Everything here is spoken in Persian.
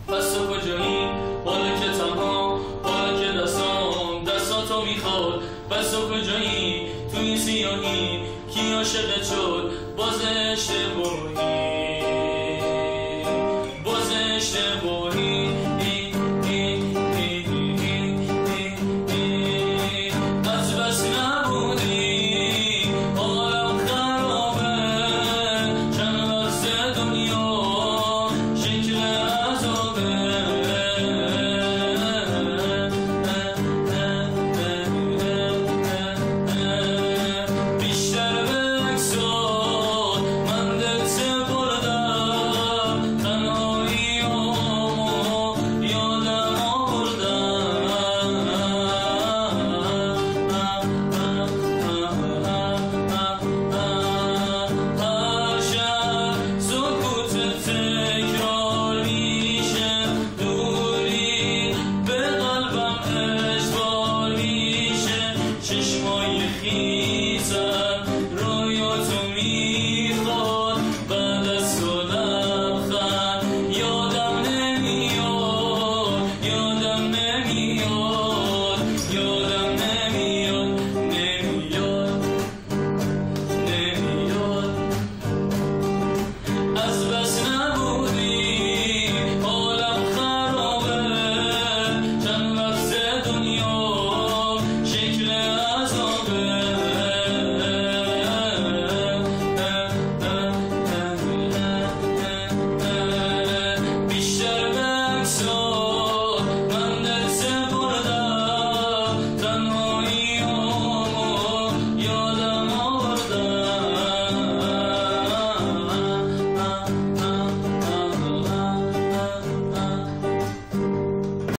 پس تو کجایی؟ حالا که تنها، حالا که دستاتو میخواد. پس تو کجایی؟ تو این سیاهی کی عاشقت شد؟ باز اشتباهی، باز اشتباهی.